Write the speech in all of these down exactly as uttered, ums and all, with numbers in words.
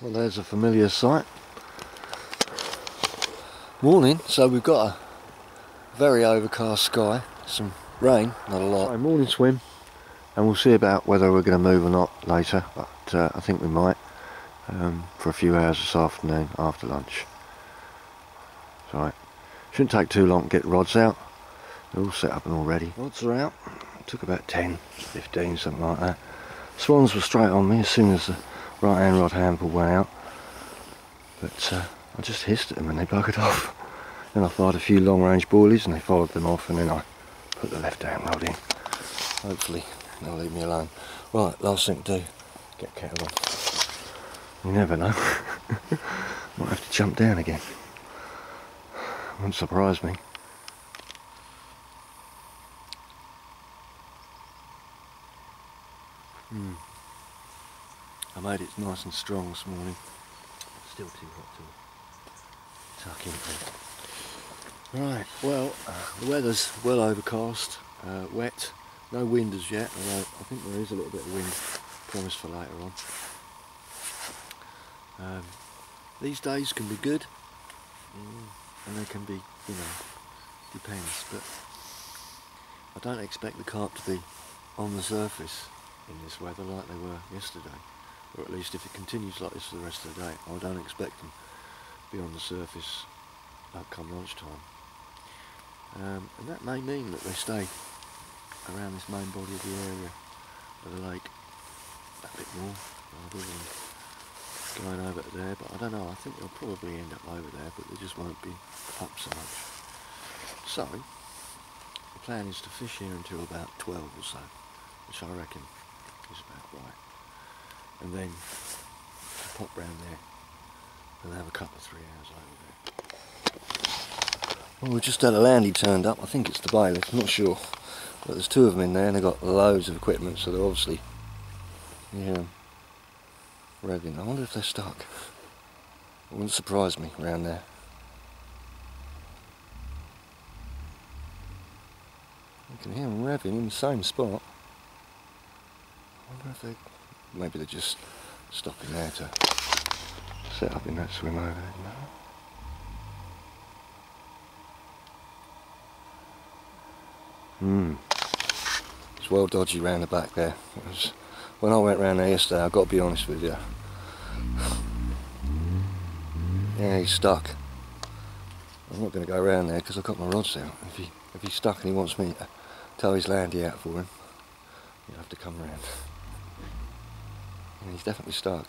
Well, there's a familiar sight. Morning, so we've got a very overcast sky, some rain, not a lot. So morning swim, and we'll see about whether we're going to move or not later, but uh, I think we might, um, for a few hours this afternoon after lunch. It's alright. Shouldn't take too long to get the rods out. They're all set up and all ready. Rods are out. It took about ten, fifteen, something like that. Swans were straight on me as soon as the right hand rod handle went out, but uh, I just hissed at them and they buggered off. Then I fired a few long range boilies and they followed them off, and then I put the left hand rod in. Hopefully they'll leave me alone. Right, last thing to do, get kettle on. You never know. Might have to jump down again. Wouldn't surprise me. Hmm. I made it nice and strong this morning. Still too hot to tuck into. Right, well, uh, the weather's well overcast, uh, wet, no wind as yet, although I think there is a little bit of wind promised for later on. Um, these days can be good, mm, and they can be, you know, depends, but I don't expect the carp to be on the surface in this weather like they were yesterday. Or at least if it continues like this for the rest of the day, I don't expect them to be on the surface uh, come lunchtime. Um, and that may mean that they stay around this main body of the area of the lake a bit more rather than going over to there, but I don't know, I think they'll probably end up over there, but they just won't be up so much. So, the plan is to fish here until about twelve or so, which I reckon is about right. And then pop round there and have a couple of three hours over there. Well, we just had a landy turned up. I think it's the bailiff, I'm not sure. But there's two of them in there and they've got loads of equipment, so they're obviously, yeah, revving. I wonder if they're stuck. It wouldn't surprise me around there. You can hear them revving in the same spot. I wonder if they, maybe they're just stopping there to set up in that swim over there. Hmm. It's well dodgy round the back there. It was, when I went round there yesterday, I've got to be honest with you. Yeah, he's stuck. I'm not going to go around there because I've got my rods out. If he if he's stuck and he wants me to tow his landy out for him, you'll have to come around. And he's definitely stuck.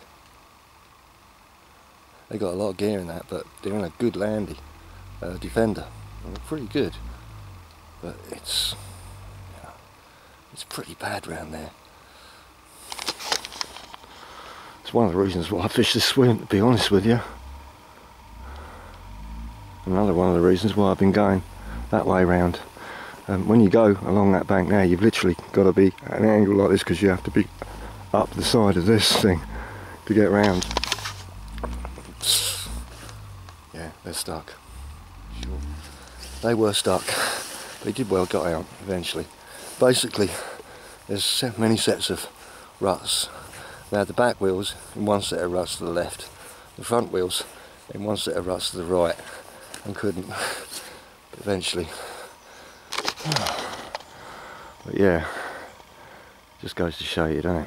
They got a lot of gear in that, but they're in a good landy, uh, defender. And they're pretty good, but it's, you know, it's pretty bad round there. It's one of the reasons why I fish this swim, to be honest with you. Another one of the reasons why I've been going that way round. Um, when you go along that bank now, you've literally got to be at an angle like this because you have to be up the side of this thing to get round. Yeah, they're stuck. Sure. They were stuck. They did well, got out eventually. Basically, there's many sets of ruts. They had the back wheels in one set of ruts to the left, the front wheels in one set of ruts to the right, and couldn't. But eventually. But yeah, just goes to show you, don't it?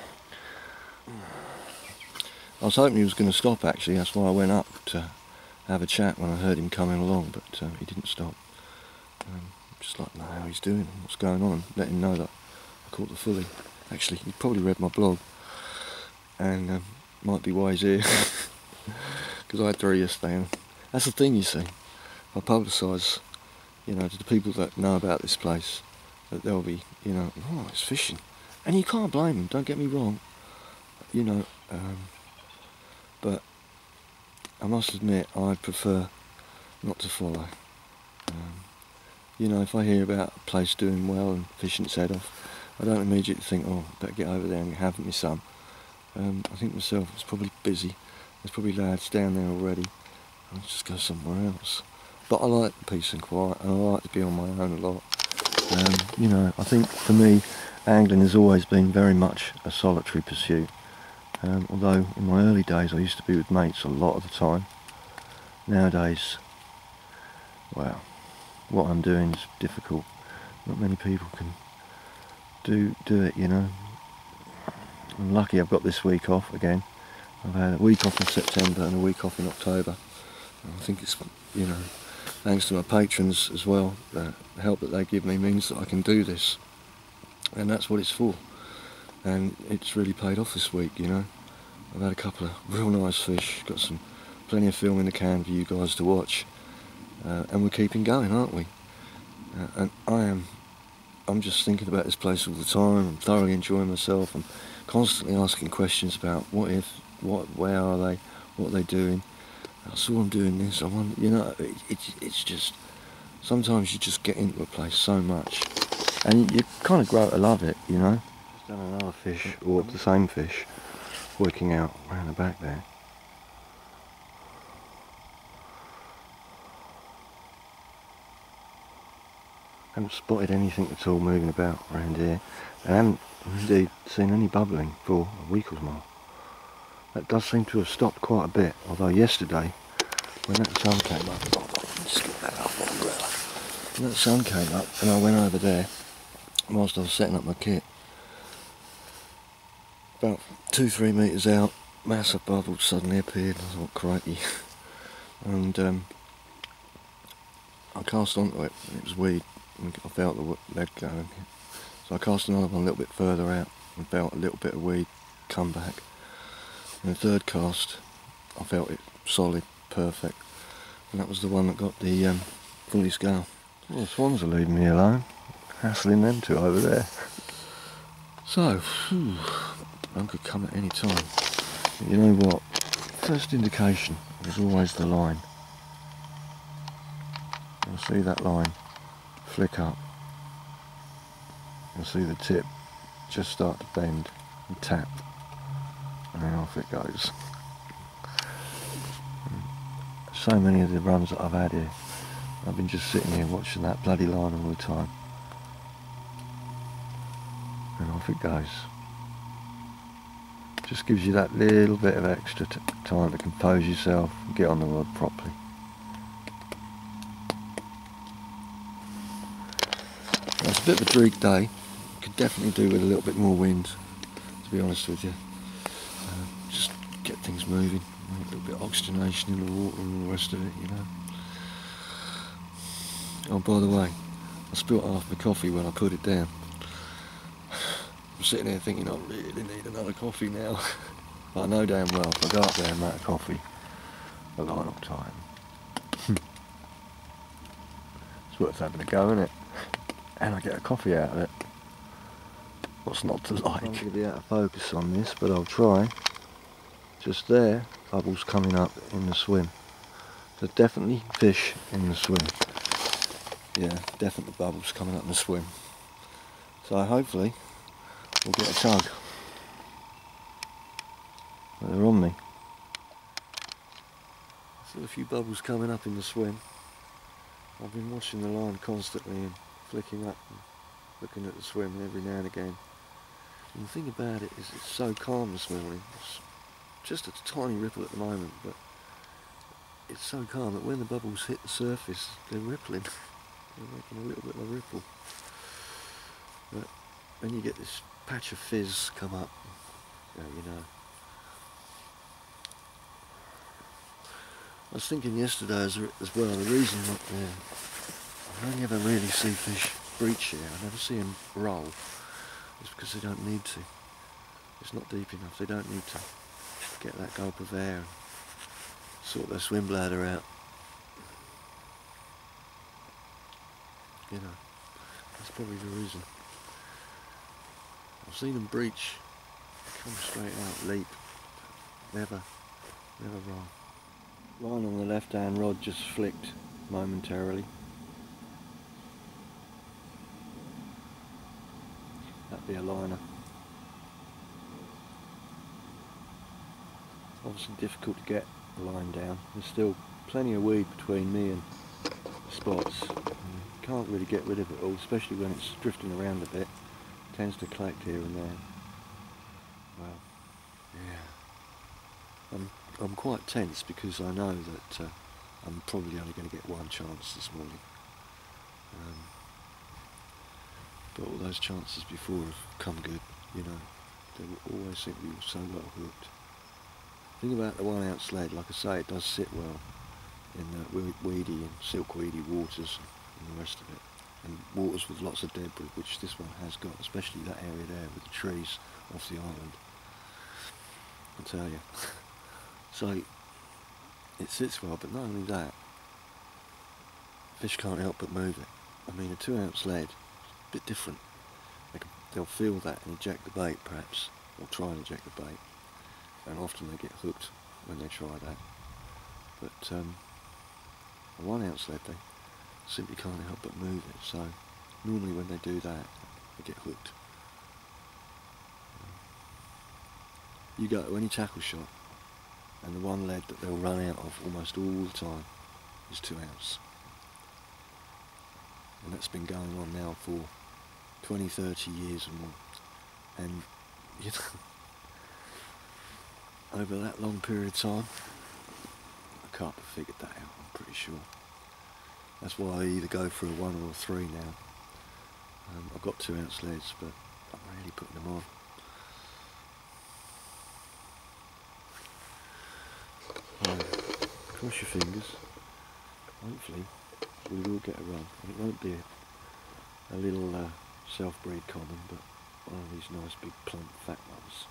I was hoping he was going to stop actually, that's why I went up to have a chat when I heard him coming along, but uh, he didn't stop. Um, just like to know how he's doing and what's going on, and let him know that I caught the fully. Actually, he probably read my blog, and um, might be why he's here, because I had three yesterday, and that's the thing, you see. If I publicise, you know, to the people that know about this place, that they'll be, you know, oh, it's fishing. And you can't blame them, don't get me wrong, you know, um, but I must admit I prefer not to follow. Um, you know, if I hear about a place doing well and fishing its head off, I don't immediately think, oh, better get over there and have me some. Um, I think myself, it's probably busy, there's probably lads down there already, I'll just go somewhere else. But I like peace and quiet, and I like to be on my own a lot. Um, you know, I think for me, angling has always been very much a solitary pursuit. Um, although in my early days I used to be with mates a lot of the time. Nowadays, well, what I'm doing is difficult. Not many people can do do it, you know. I'm lucky I've got this week off again. I've had a week off in September and a week off in October. And I think it's, you know, thanks to my patrons as well, the help that they give me means that I can do this. And that's what it's for. And it's really paid off this week, you know. I've had a couple of real nice fish, got some plenty of film in the can for you guys to watch. Uh, and we're keeping going, aren't we? Uh, and I am, I'm just thinking about this place all the time. I'm thoroughly enjoying myself. I'm constantly asking questions about what if, what, where are they, what are they doing. I saw them doing this. I wonder, you know, it, it, it's just, sometimes you just get into a place so much, and you, you kind of grow to love it, you know. Just done another fish, or the same fish, working out around the back there. Haven't spotted anything at all moving about around here, and haven't indeed seen any bubbling for a week or more. That does seem to have stopped quite a bit, although yesterday, when that sun came up, oh, just get that off my umbrella. When that sun came up and I went over there, whilst I was setting up my kit, about two, three metres out, massive bubbles suddenly appeared. I thought, crikey. And um, I cast onto it, and it was weed. I felt the lead going. So I cast another one a little bit further out and felt a little bit of weed come back. And the third cast, I felt it solid, perfect. And that was the one that got the um, fully scale. Well, the swans are leaving me alone, hassling them two over there. So, whew, one could come at any time. But you know what? First indication is always the line. You'll see that line flick up. You'll see the tip just start to bend and tap, and then off it goes. So many of the runs that I've had here, I've been just sitting here watching that bloody line all the time, and off it goes. Just gives you that little bit of extra t time to compose yourself and get on the rod properly. It's a bit of a dreak day. Could definitely do with a little bit more wind, to be honest with you. Uh, just get things moving, a little bit of oxygenation in the water and all the rest of it, you know. Oh, by the way, I spilt half my coffee when I put it down. I'm sitting there thinking I really need another coffee now. But I know damn well if I go up there and make a coffee, I've got enough time. It's worth having a go, isn't it? And I get a coffee out of it. What's not to like? I'm going to be out of focus on this, but I'll try. Just there, bubbles coming up in the swim. So definitely fish in the swim. Yeah, definitely bubbles coming up in the swim. So hopefully we'll get a tug. But they're on me. Still a few bubbles coming up in the swim. I've been watching the line constantly and flicking up and looking at the swim every now and again. And the thing about it is it's so calm this morning. It's just a tiny ripple at the moment, but it's so calm that when the bubbles hit the surface, they're rippling. They're making a little bit of a ripple. But when you get this patch of fizz come up, you know, you know. I was thinking yesterday as, as well, the reason that uh, I only ever really see fish breach here, I never see them roll, is because they don't need to. It's not deep enough, they don't need to get that gulp of air and sort their swim bladder out. You know, that's probably the reason. I've seen them breach, come straight out, leap, never, never roll. Line on the left hand rod just flicked momentarily. That'd be a liner. Obviously difficult to get the line down. There's still plenty of weed between me and the spots. You can't really get rid of it all, especially when it's drifting around a bit. It tends to collect here and there. Well, yeah. I'm, I'm quite tense because I know that uh, I'm probably only going to get one chance this morning. Um, but all those chances before have come good, you know. They always seem to be so well hooked. The thing about the one ounce lead, like I say, it does sit well in the weedy and silkweedy waters and the rest of it. And waters with lots of debris, which this one has got, especially that area there with the trees off the island. I'll tell you. So, it sits well, but not only that, fish can't help but move it. I mean, a two ounce lead, a bit different. They can, they'll feel that and eject the bait, perhaps, or try and eject the bait. And often they get hooked when they try that. But um, a one ounce lead, they simply can't help but move it. So normally when they do that, they get hooked. You go to any tackle shop, and the one lead that they'll run out of almost all the time is two ounce. And that's been going on now for twenty, thirty years or more. And you know, over that long period of time, the carp have figured that out, I'm pretty sure. That's why I either go for a one or a three now. Um, I've got two ounce leads, but I'm really putting them on. So, cross your fingers. Hopefully, we will get a run. And it won't be a, a little uh, self-breed common, but one of these nice big plump fat ones.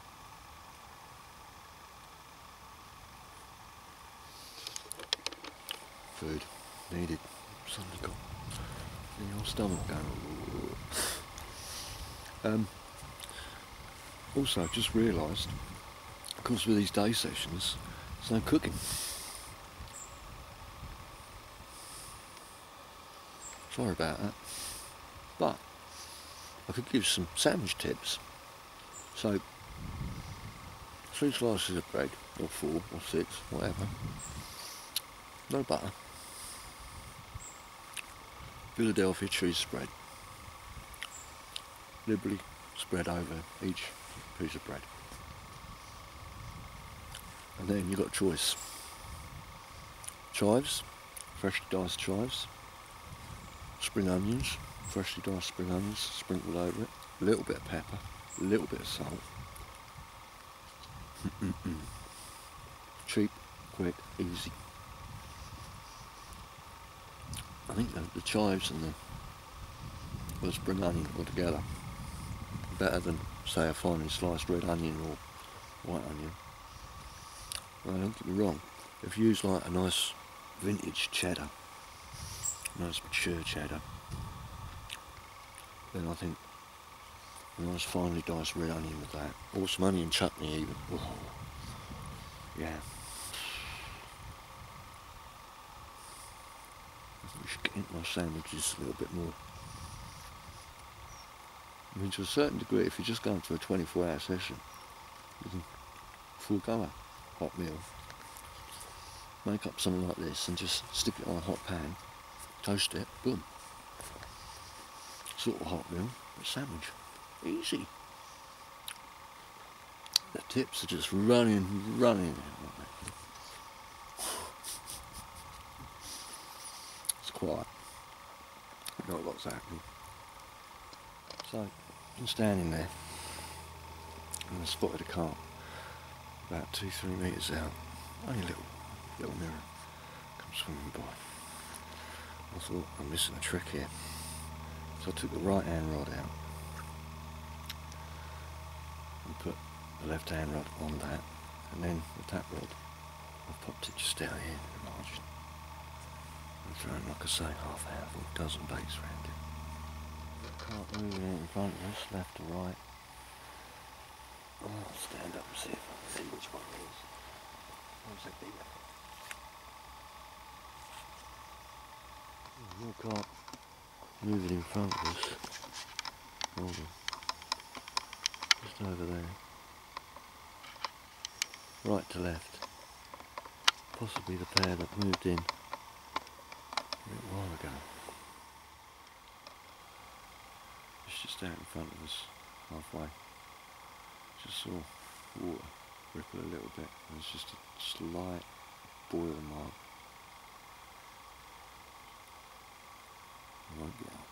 Food needed. Suddenly got in your stomach going. Um, also, I've just realised, of course, with these day sessions, there's no cooking. Sorry about that. But I could give some sandwich tips. So, three slices of bread, or four, or six, whatever. No butter. Philadelphia cheese spread. Liberally spread over each piece of bread. And then you've got a choice. Chives, freshly diced chives. Spring onions, freshly diced spring onions sprinkled over it. A little bit of pepper, a little bit of salt. Cheap, quick, easy. I think the, the chives and the, the spring onion all together better than, say, a finely sliced red onion or white onion. Well, don't get me wrong, if you use like a nice vintage cheddar, nice mature cheddar, then I think a nice finely diced red onion with that, or some onion chutney even. Oh, yeah. I think we should get into my sandwiches a little bit more. I mean, to a certain degree, if you're just going for a twenty-four hour session, you can forego a hot meal, make up something like this and just stick it on a hot pan, toast it, boom. Sort of hot meal, a sandwich. Easy. The tips are just running, running. It's quiet. Not what's happening. So, I'm standing there and I spotted a carp about two, three metres out. Only a little, little mirror comes swimming by. I thought, I'm missing a trick here. So I took the right hand rod out and put the left hand rod on that, and then the tap rod, I popped it just down here in the margin and thrown, like I say, half a handful, a dozen baits around it. Can't move it in front of us, left to right. I'll stand up and see if I can see which one it is. Where's that big one? More carp moving in front of us. Hold on. Just over there. Right to left. Possibly the pair that moved in a little while ago. It's just out in front of us, halfway. Just saw water ripple a little bit. There's just a slight boil mark. It won't be out.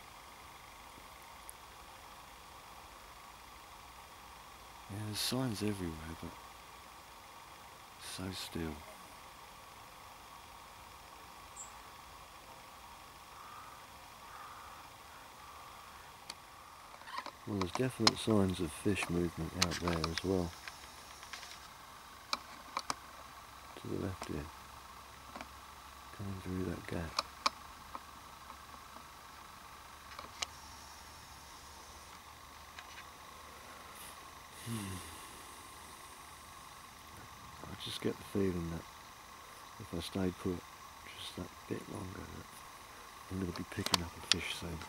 Yeah, there's signs everywhere, but so still. Well, there's definite signs of fish movement out there as well. To the left here, coming through that gap. Hmm. I just get the feeling that if I stayed put just that bit longer, that I'm going to be picking up a fish soon.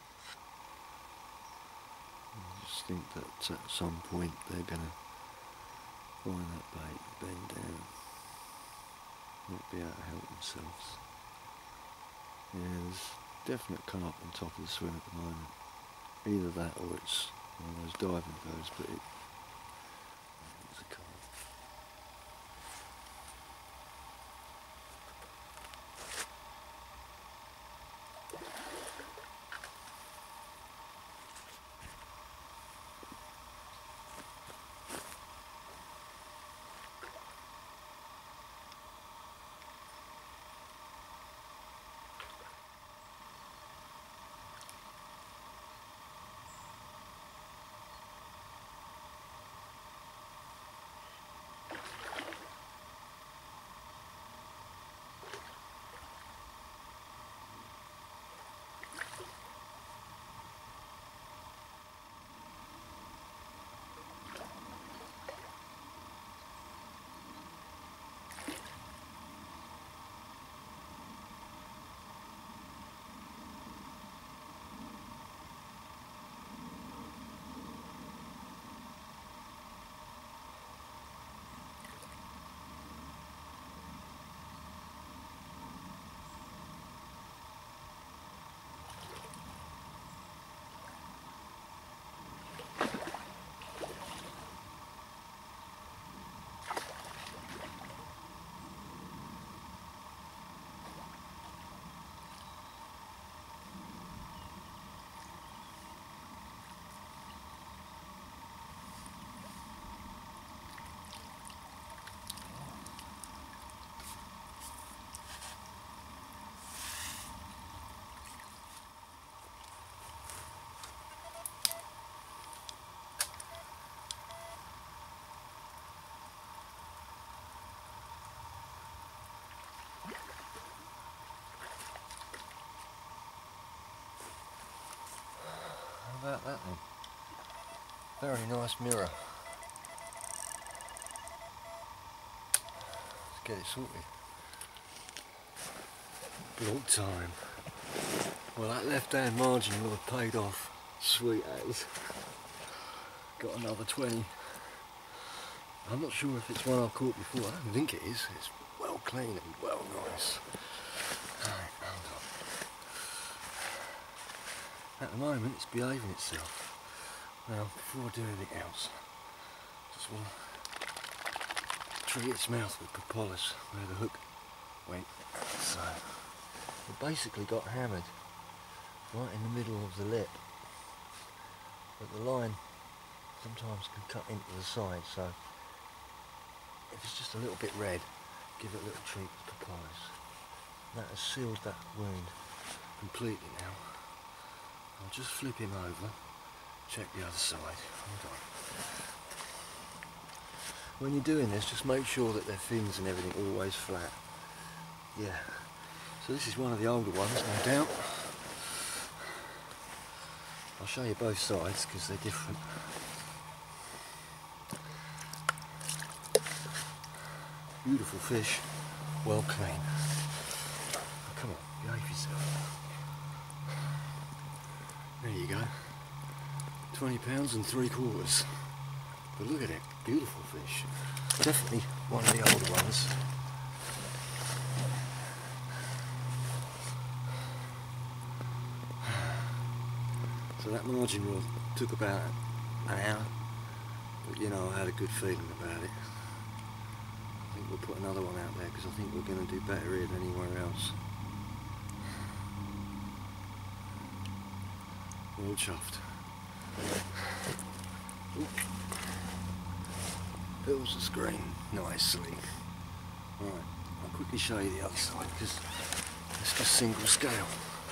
I just think that at some point they're going to find that bait, bend down, not be able to help themselves. Yeah, there's definite carp on top of the swim at the moment. Either that or it's one of those diving birds, but it, it's a carp. How about that then? Very nice mirror. Let's get it sorted. Long time. Well, that left hand margin will have paid off. Sweet as. Got another twenty. I'm not sure if it's one I've caught before. I don't think it is. It's well clean and well nice. Right, hold on. At the moment it's behaving itself. Now, before I do anything else, just want to treat its mouth with propolis where the hook went. So, it basically got hammered right in the middle of the lip. But the line sometimes can cut into the side, so if it's just a little bit red, give it a little treat with propolis. That has sealed that wound completely now. I'll just flip him over, check the other side. Hold on. When you're doing this, just make sure that their fins and everything are always flat. Yeah. So this is one of the older ones, no doubt. I'll show you both sides because they're different. Beautiful fish, well clean. Oh, come on, behave yourself. There you go. twenty pounds and three quarters. But look at it, beautiful fish. Definitely one of the older ones. So that margin rod took about an hour, but you know, I had a good feeling about it. we'll put another one out there because I think we're going to do better here than anywhere else. Well chuffed. Fills the screen nicely. Right, I'll quickly show you the other side because it's just single scale.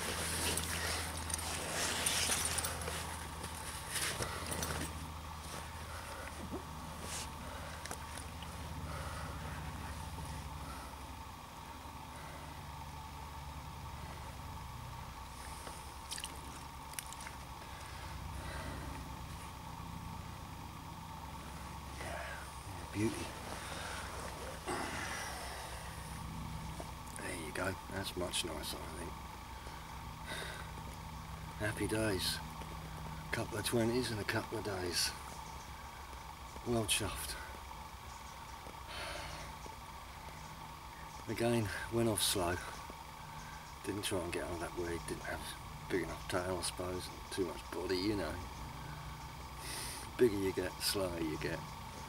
Beauty. There you go, that's much nicer, I think. Happy days. A couple of twenties and a couple of days. Well chuffed. Again, went off slow. Didn't try and get on that weed, didn't have big enough tail I suppose, and too much body, you know. The bigger you get, the slower you get.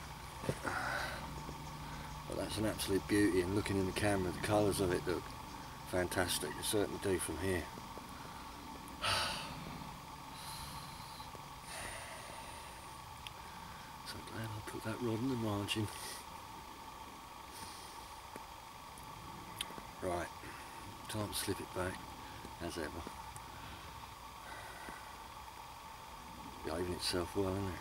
But that's an absolute beauty, and looking in the camera the colours of it look fantastic. They certainly do from here. So glad I put that rod in the margin. Right, time to slip it back as ever. Behaving itself well, isn't it?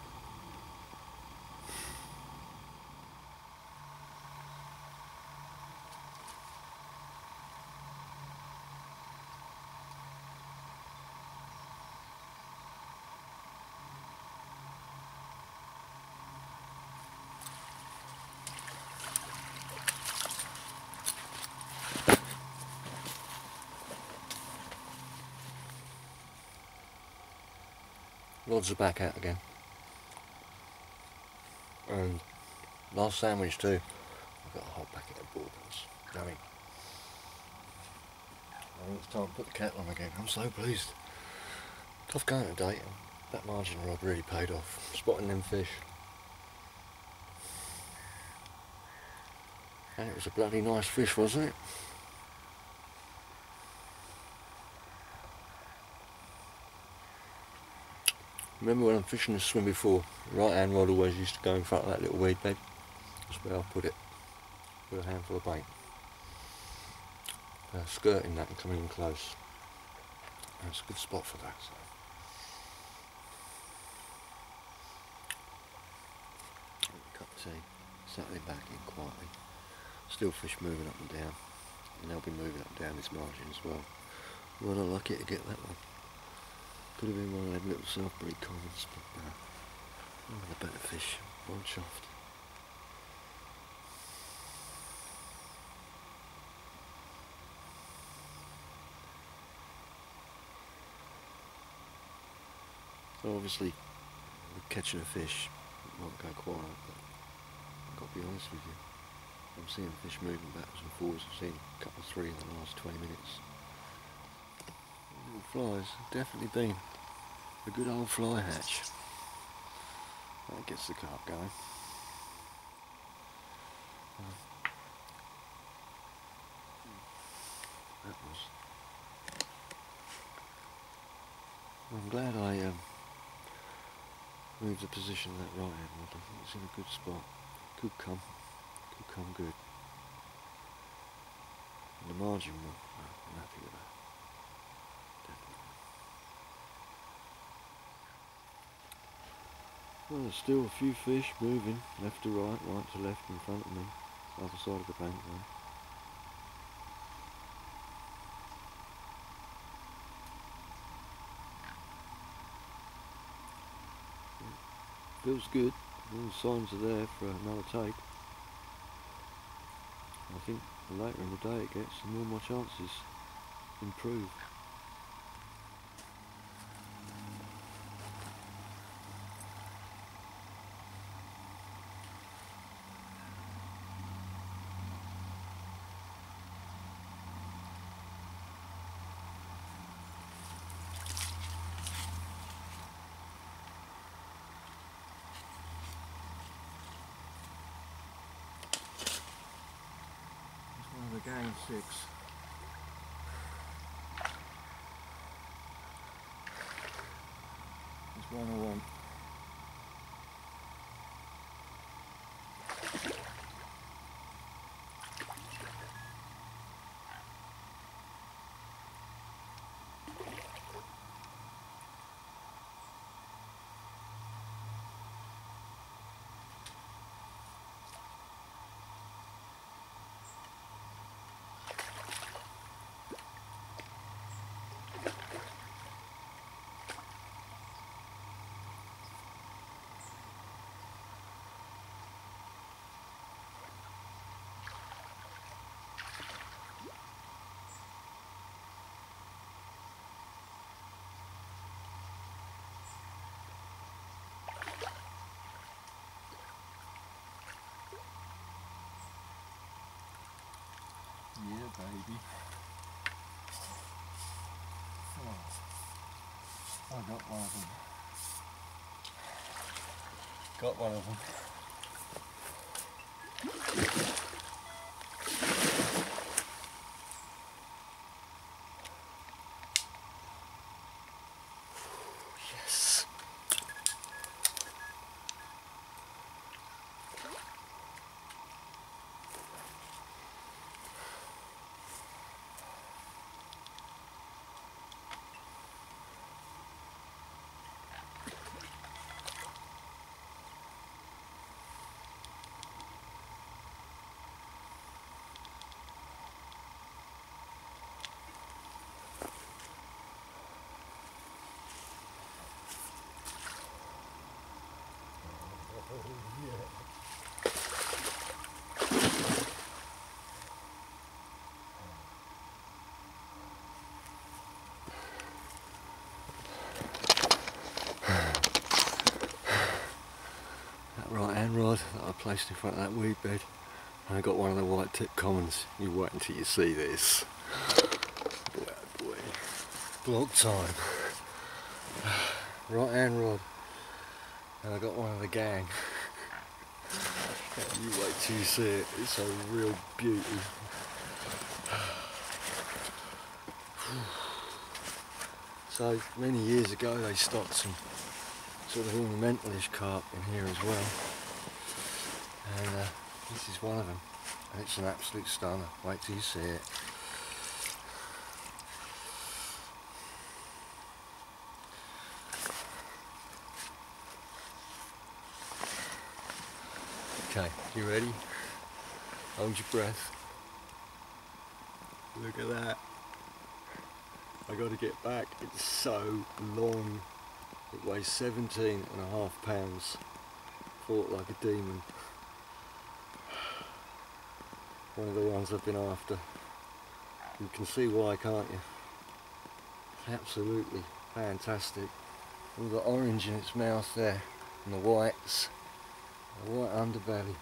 Rods are back out again, and last sandwich too. I've got a whole packet of bourbons. Yummy. I think it's time to put the kettle on again. I'm so pleased. Tough going today. That margin rod really paid off. Spotting them fish, and it was a bloody nice fish, wasn't it? Remember when I'm fishing the swim before, the right hand rod always used to go in front of that little weed bed. That's where I'll put it, with a handful of bait. Uh, skirting that and coming in close. That's a good spot for that. So. Cup of tea, settling back in quietly. Still fish moving up and down, and they'll be moving up and down this margin as well. Well, I'm lucky to get that one. Could have been one of them little Southbury commons, but uh, one of the better fish, well chuffed. So obviously, with catching a fish, it might go quiet, but I've got to be honest with you. I'm seeing fish moving backwards and forwards. I've seen a couple of three in the last twenty minutes. Little flies have definitely been a good old fly hatch. That gets the carp going. Uh, that was. I'm glad I um, moved the position of that right hand rod. I think it's in a good spot. Could come, could come good. And the margin one, I'm happy with that. Well, there's still a few fish moving left to right, right to left in front of me, other side of the bank there. Feels good, all the signs are there for another take. I think the later in the day it gets, the more my chances improve. Again six. There's one I want. Yeah, baby. Oh, I got one of them. Got one of them. Yes. Right hand rod that I placed in front of that weed bed, and I got one of the white tip commons. You wait until you see this. Boy, oh boy. Vlog time. Right hand rod, and I got one of the gang. You wait till you see it. It's a real beauty. So many years ago they stocked some sort of ornamentalish carp in here as well, and uh, this is one of them, and it's an absolute stunner. Wait till you see it. Okay, you ready? Hold your breath. Look at that. I got to get back. It's so long. It weighs seventeen and a half pounds. Fought like a demon. One of the ones I've been after. You can see why, can't you? Absolutely fantastic. All the orange in its mouth there, and the whites, the white underbelly.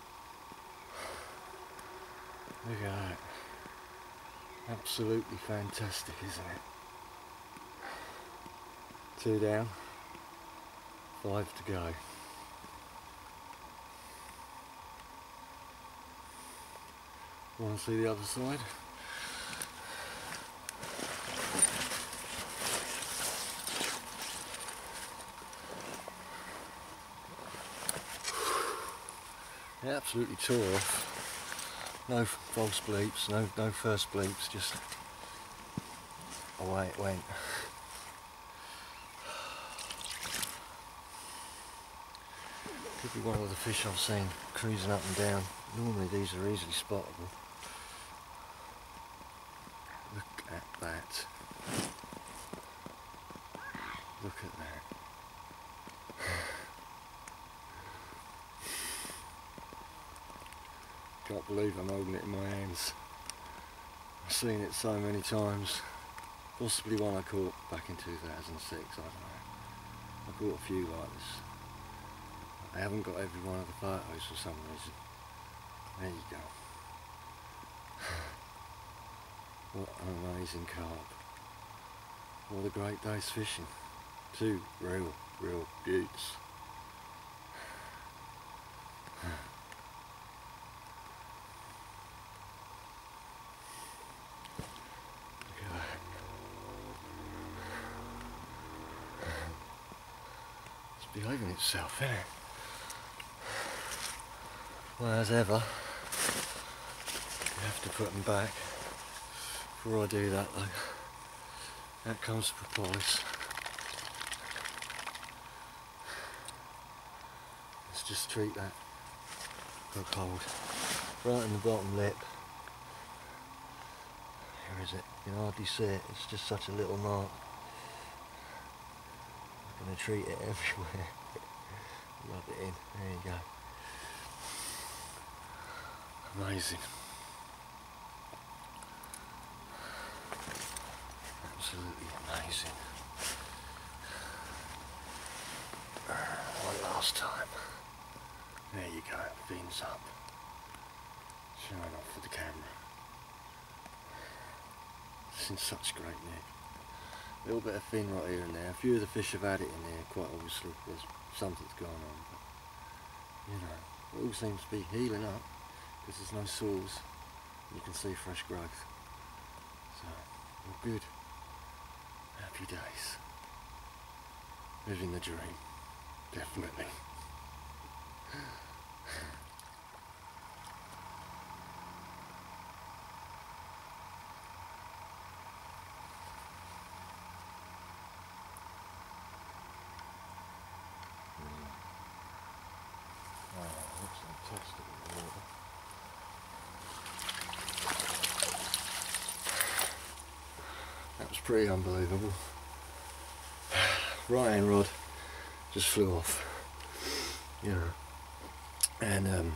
Look at that. Absolutely fantastic, isn't it? Two down, five to go. Want to see the other side? It absolutely tore off. No false bleeps, no no first bleeps, just away it went. Could be one of the fish I've seen cruising up and down. Normally these are easily spottable. Look at that. Look at that. Can't believe I'm holding it in my hands. I've seen it so many times. Possibly one I caught back in two thousand six, I don't know. I caught a few like this. I haven't got every one of the photos for some reason. There you go. What an amazing carp. What a great day's fishing. Two real, real beauts. behaving itself, isn't it? Well, as ever, you have to put them back. Before I do that though, out comes the propolis. Let's just treat that hook hold right in the bottom lip. Where is it? You can hardly see it, it's just such a little mark. I'm going to treat it everywhere. Rub it in, there you go. Amazing. Absolutely amazing. One last time. There you go, fins up. Showing off for the camera. It's in such great nick. A little bit of fin right here and there. A few of the fish have had it in there, quite obviously. There's something's going on, but you know, it all seems to be healing up because there's no sores. You can see fresh growth. So, all good. Happy days. Living the dream. Definitely. That was pretty unbelievable. Right hand rod just flew off, you know, and um,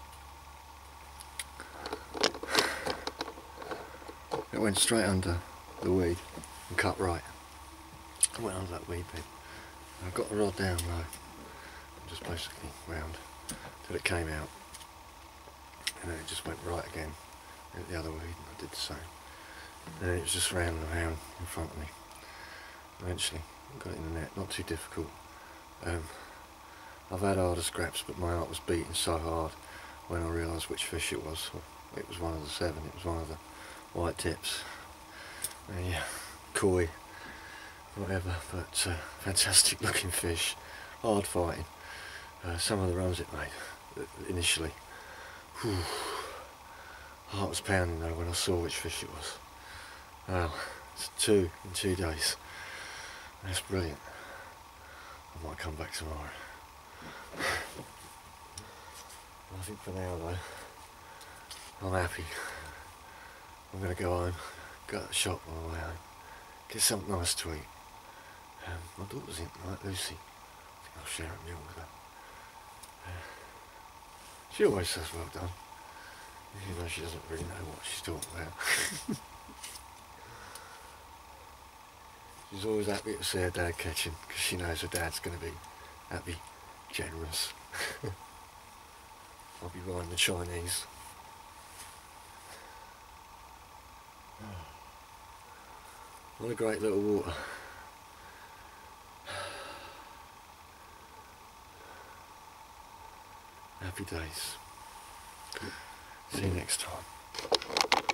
it went straight under the weed and cut right. I went under that weed bit. I got the rod down low, just basically round till it came out, and then it just went right again at the other weed, and I did the same. And then it was just round and round in front of me. Eventually got it in the net, not too difficult. Um, I've had harder scraps, but my heart was beating so hard when I realised which fish it was. It was one of the seven, it was one of the white tips. And yeah, koi, whatever, but uh, fantastic looking fish, hard fighting. Uh, some of the runs it made, uh, initially. Whew. Heart was pounding though when I saw which fish it was. Wow, it's two in two days. That's brilliant. I might come back tomorrow. I think for now though, I'm happy. I'm going to go home, go to the shop on the way home, get something nice to eat. Um, my daughter's in tonight, Lucy. I think I'll share a meal with her. Uh, she always says well done, even though she doesn't really know what she's talking about. She's always happy to see her dad catching, because she knows her dad's going to be happy, generous. I'll be buying the Chinese. What a great little water. Happy days. See you next time.